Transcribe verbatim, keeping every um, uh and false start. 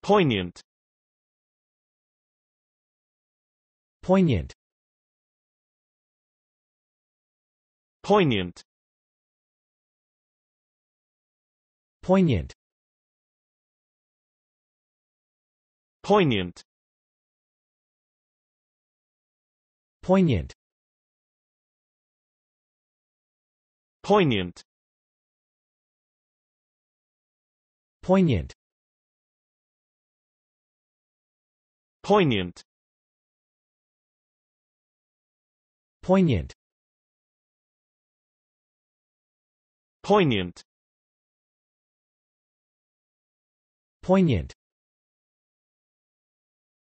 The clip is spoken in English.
poignant, poignant, poignant, poignant, poignant, poignant, poignant, poignant, poignant, poignant, poignant, poignant,